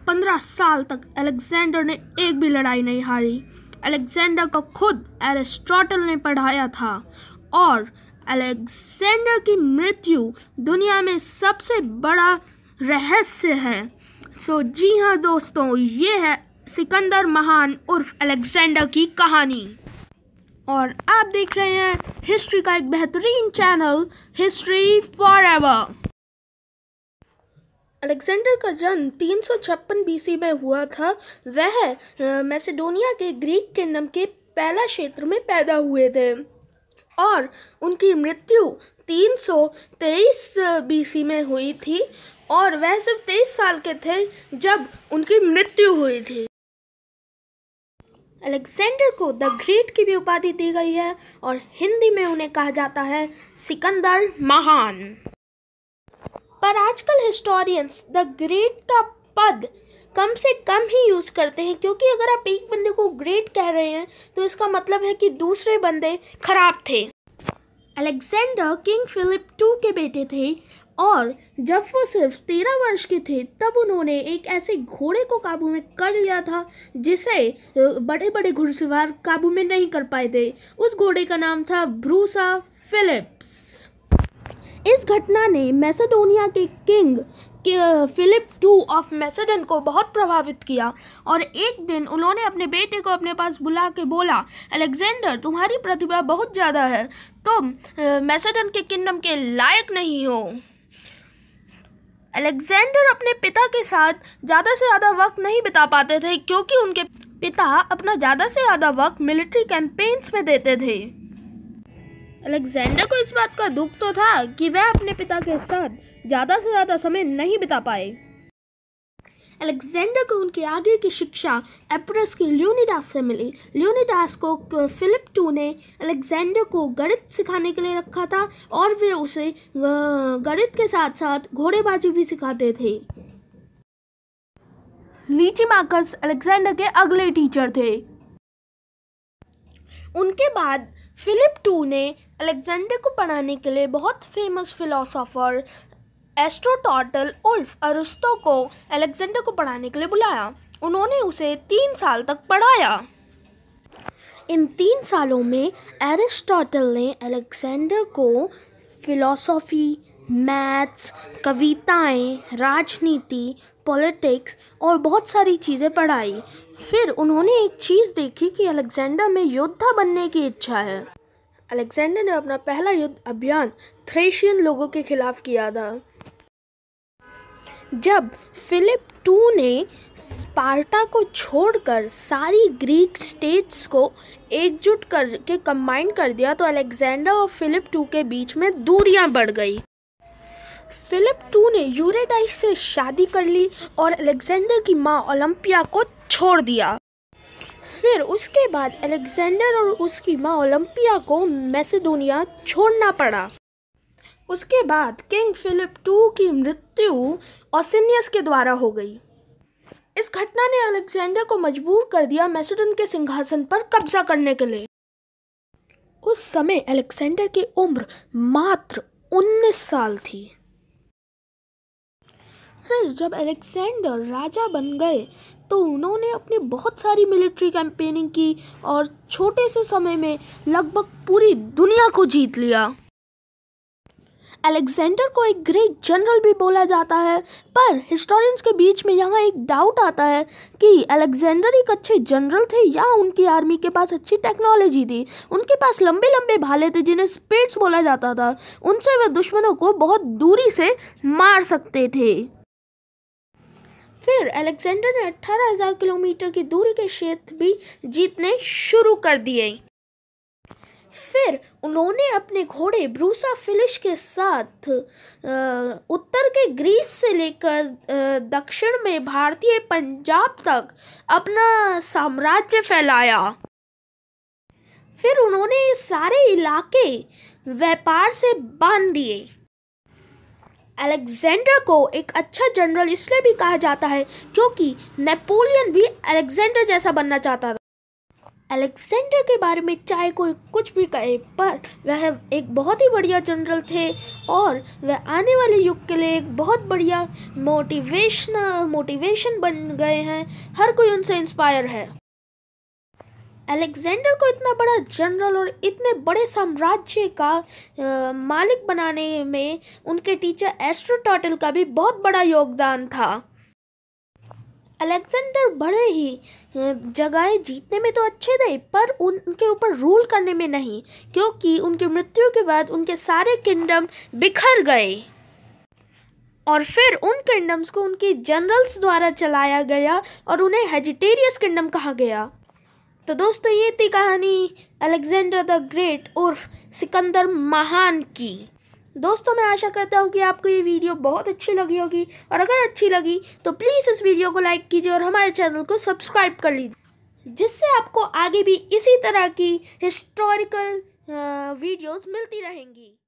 15 साल तक अलेक्जेंडर ने एक भी लड़ाई नहीं हारी। अलेक्जेंडर को खुद एरिस्टोटल ने पढ़ाया था और अलेक्जेंडर की मृत्यु दुनिया में सबसे बड़ा रहस्य है। जी हाँ दोस्तों, ये है सिकंदर महान उर्फ अलेक्जेंडर की कहानी और आप देख रहे हैं हिस्ट्री का एक बेहतरीन चैनल, हिस्ट्री फॉरएवर। अलेक्जेंडर का जन्म 356 बीसी में हुआ था। वह मैसेडोनिया के ग्रीक किंगडम के पहला क्षेत्र में पैदा हुए थे और उनकी मृत्यु 323 बीसी में हुई थी और वह सिर्फ 23 साल के थे जब उनकी मृत्यु हुई थी। अलेक्जेंडर को द ग्रेट की भी उपाधि दी गई है और हिंदी में उन्हें कहा जाता है सिकंदर महान। पर आजकल हिस्टोरियंस द ग्रेट का पद कम से कम ही यूज़ करते हैं, क्योंकि अगर आप एक बंदे को ग्रेट कह रहे हैं तो इसका मतलब है कि दूसरे बंदे खराब थे। अलेक्जेंडर किंग फिलिप II के बेटे थे और जब वो सिर्फ 13 वर्ष के थे तब उन्होंने एक ऐसे घोड़े को काबू में कर लिया था जिसे बड़े बड़े घुड़सवार काबू में नहीं कर पाए थे। उस घोड़े का नाम था ब्रूसा फिलिप्स। इस घटना ने मैसेडोनिया के king Philip II of Macedon को बहुत प्रभावित किया और एक दिन उन्होंने अपने बेटे को अपने पास बुला के बोला, अलेक्जेंडर, तुम्हारी प्रतिभा बहुत ज़्यादा है, तुम मैसेडन के किंगडम के लायक नहीं हो। अलेक्जेंडर अपने पिता के साथ ज़्यादा से ज़्यादा वक्त नहीं बिता पाते थे क्योंकि उनके पिता अपना ज़्यादा से ज़्यादा वक्त मिलिट्री कैंपेन्स में देते थे। अलेक्जेंडर को इस बात का दुख तो था कि वह अपने पिता के साथ ज़्यादा से ज़्यादा समय नहीं बिता पाए। अलेक्जेंडर को उनके आगे की शिक्षा एप्रेस की ल्यूनिडास से मिली। ल्यूनिडास को फिलिप II ने अलेक्जेंडर को गणित सिखाने के लिए रखा था और वे उसे गणित के साथ साथ घोड़ेबाजी भी सिखाते थे। लीसीमाकस अलेक्जेंडर के अगले टीचर थे। उनके बाद फिलिप II ने अलेक्जेंडर को पढ़ाने के लिए बहुत फेमस फिलोसोफर एरिस्टोटल उर्फ अरिस्टो को अलेक्जेंडर को पढ़ाने के लिए बुलाया। उन्होंने उसे 3 साल तक पढ़ाया। इन 3 सालों में एरिस्टोटल ने अलेक्जेंडर को फिलॉसफी, मैथ्स, कविताएं, राजनीति, पॉलिटिक्स और बहुत सारी चीज़ें पढ़ाई। फिर उन्होंने एक चीज़ देखी कि अलेक्जेंडर में योद्धा बनने की इच्छा है। अलेक्जेंडर ने अपना पहला युद्ध अभियान थ्रेशियन लोगों के खिलाफ किया था। जब फिलिप II ने स्पार्टा को छोड़कर सारी ग्रीक स्टेट्स को एकजुट करके कंबाइन कर दिया तो अलेक्जेंडर और फिलिप II के बीच में दूरियां बढ़ गई। फिलिप II ने यूरेडाइस से शादी कर ली और अलेक्जेंडर की मां ओलंपिया को छोड़ दिया। फिर उसके बाद अलेक्जेंडर और उसकी मां ओलंपिया को मैसेडोनिया छोड़ना पड़ा। उसके बाद किंग फिलिप II की मृत्यु ओसिनियस के द्वारा हो गई। इस घटना ने अलेक्जेंडर को मजबूर कर दिया मैसेडन के सिंहासन पर कब्जा करने के लिए। उस समय अलेक्जेंडर की उम्र मात्र 19 साल थी। फिर जब अलेक्जेंडर राजा बन गए तो उन्होंने अपनी बहुत सारी मिलिट्री कैंपेनिंग की और छोटे से समय में लगभग पूरी दुनिया को जीत लिया। अलेक्जेंडर को एक ग्रेट जनरल भी बोला जाता है, पर हिस्टोरियंस के बीच में यहाँ एक डाउट आता है कि अलेक्जेंडर एक अच्छे जनरल थे या उनकी आर्मी के पास अच्छी टेक्नोलॉजी थी। उनके पास लंबे लंबे भाले थे जिन्हें स्पीड्स बोला जाता था। उनसे वे दुश्मनों को बहुत दूरी से मार सकते थे। फिर अलेक्जेंडर ने 18,000 किलोमीटर की दूरी के क्षेत्र भी जीतने शुरू कर दिए। फिर उन्होंने अपने घोड़े ब्रूसा फिलिश के साथ उत्तर के ग्रीस से लेकर दक्षिण में भारतीय पंजाब तक अपना साम्राज्य फैलाया। फिर उन्होंने ये सारे इलाके व्यापार से बांध दिए। अलेक्जेंडर को एक अच्छा जनरल इसलिए भी कहा जाता है क्योंकि नेपोलियन भी अलेक्जेंडर जैसा बनना चाहता था। अलेक्जेंडर के बारे में चाहे कोई कुछ भी कहे, पर वह एक बहुत ही बढ़िया जनरल थे और वह आने वाले युग के लिए एक बहुत बढ़िया मोटिवेशन बन गए हैं। हर कोई उनसे इंस्पायर है। अलेक्जेंडर को इतना बड़ा जनरल और इतने बड़े साम्राज्य का मालिक बनाने में उनके टीचर एरिस्टोटल का भी बहुत बड़ा योगदान था। अलेक्जेंडर बड़े ही जगह जीतने में तो अच्छे थे, पर उनके ऊपर रूल करने में नहीं, क्योंकि उनकी मृत्यु के बाद उनके सारे किंगडम बिखर गए और फिर उन किंगडम्स को उनके जनरल्स द्वारा चलाया गया और उन्हें हेजिटेरियस किंगडम कहा गया। तो दोस्तों, ये थी कहानी अलेक्जेंडर द ग्रेट उर्फ सिकंदर महान की। दोस्तों, मैं आशा करता हूँ कि आपको ये वीडियो बहुत अच्छी लगी होगी, और अगर अच्छी लगी तो प्लीज़ इस वीडियो को लाइक कीजिए और हमारे चैनल को सब्सक्राइब कर लीजिए, जिससे आपको आगे भी इसी तरह की हिस्टोरिकल वीडियोस मिलती रहेंगी।